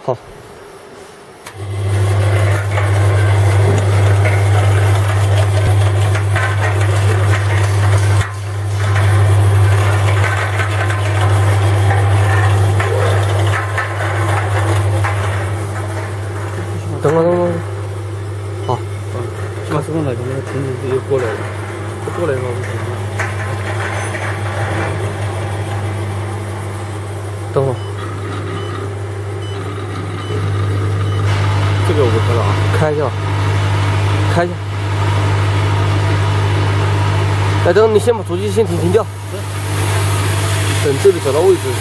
好。等会，好， 马斯克那边那停止又过来了，他过来的话不行了。 等会， 这个我不开了啊， 开一下，开一下。哎，等你先把手机先停掉，等这里找到位置。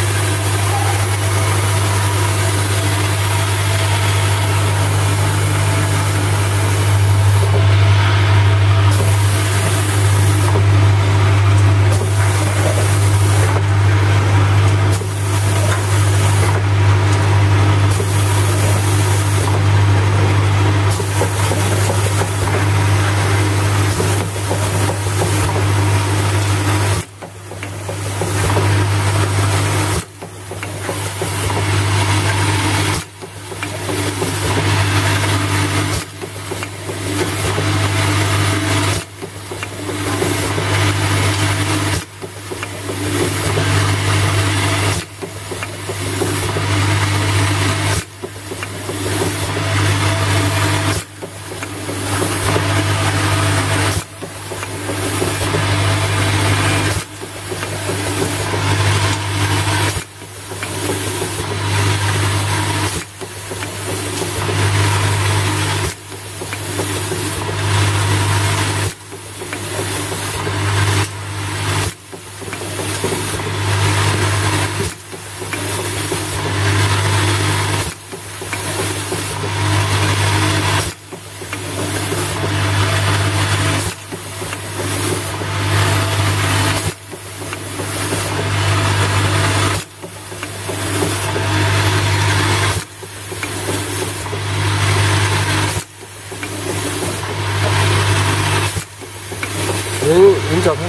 人脚开。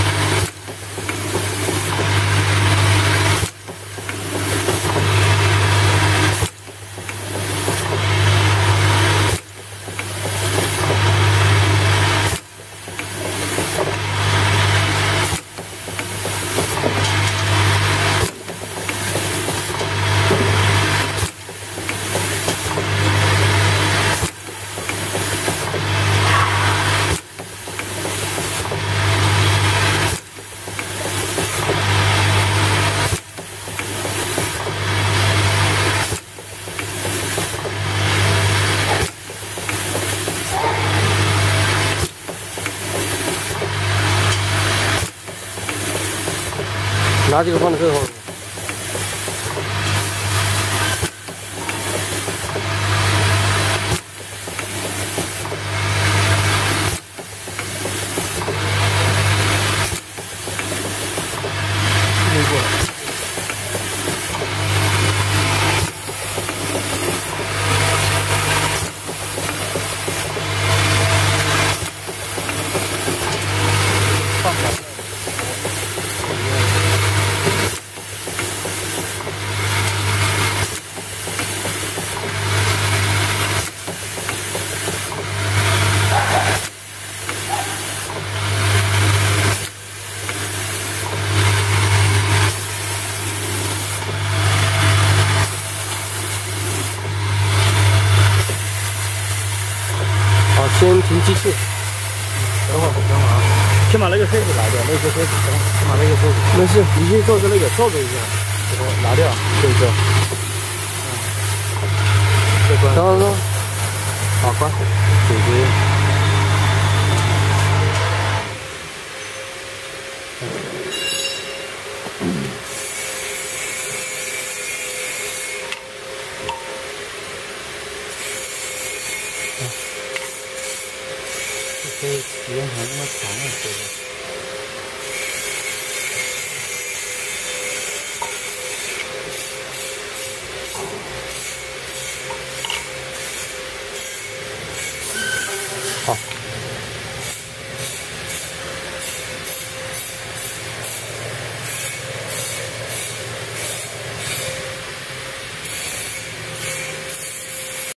拿这个放在这后面。没过来。放好。先停机器， 等会啊，先把那个车子拿掉，那个车子，先把那个车子。 没事， 你先照着那个，照着一下，然后拿掉，对不对？再关。 等，好关， 手机。这时间还那么长了，这个。